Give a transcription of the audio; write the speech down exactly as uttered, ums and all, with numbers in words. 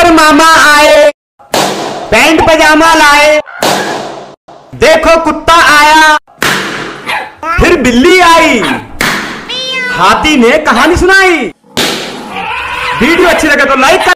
पर मामा आए, पैंट पजामा लाए, देखो कुत्ता आया, फिर बिल्ली आई, हाथी ने कहानी सुनाई। वीडियो अच्छी लगे तो लाइक कर